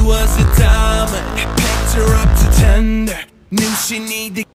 was a diamond, picked her up to tender. Knew she needed